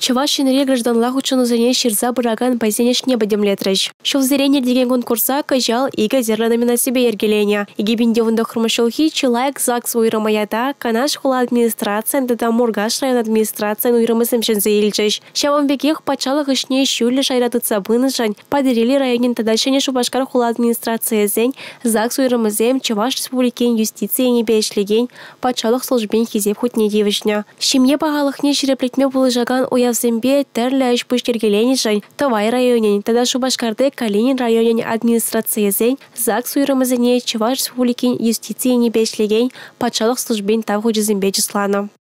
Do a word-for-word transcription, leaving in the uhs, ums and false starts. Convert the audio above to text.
Чувашинре гражданлах ученузыне ширза бураган байзенеш не бадемлетрыш. Шов зрение деген конкурса кажал ига зерленами на себе ергеленя. Иги биндевында хурмашолхи человек ЗАГС уйрамаята канаш хула администрация да Мургаш район администрация уйрамысым шензе илчеш. Шавам бекех пачалах ишне шюлье шайратыт сабынышань поделили районин тадальшене шубашкар хула администрация зень ЗАГС уйрамызем Чуваш республикен юстиции не бешлеген пачалах службен хизеп хотне девишня. Шимне багалахне ширеплетме булыжаган уявзембе терлі үш пүштергелені жай Тавай районен, тада Шубашкарды Калинин районен администрация зень ЗАГС уйрамызыне Чуваш республикен юстиции не бешлеген пачалах службен тав худжизембе числана.